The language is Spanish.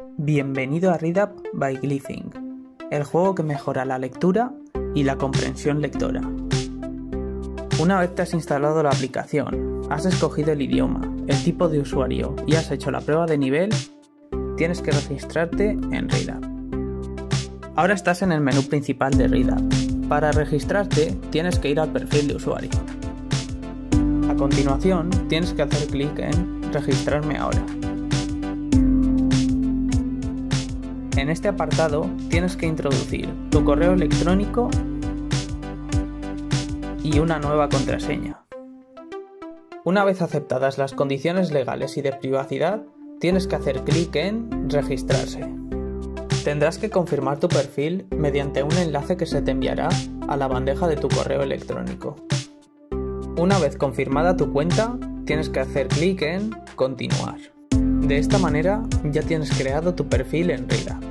Bienvenido a ReadUp by Glyphing, el juego que mejora la lectura y la comprensión lectora. Una vez te has instalado la aplicación, has escogido el idioma, el tipo de usuario y has hecho la prueba de nivel, tienes que registrarte en ReadUp. Ahora estás en el menú principal de ReadUp. Para registrarte tienes que ir al perfil de usuario. A continuación tienes que hacer clic en Registrarme ahora. En este apartado tienes que introducir tu correo electrónico y una nueva contraseña. Una vez aceptadas las condiciones legales y de privacidad, tienes que hacer clic en Registrarse. Tendrás que confirmar tu perfil mediante un enlace que se te enviará a la bandeja de tu correo electrónico. Una vez confirmada tu cuenta, tienes que hacer clic en Continuar. De esta manera ya tienes creado tu perfil en ReadUp.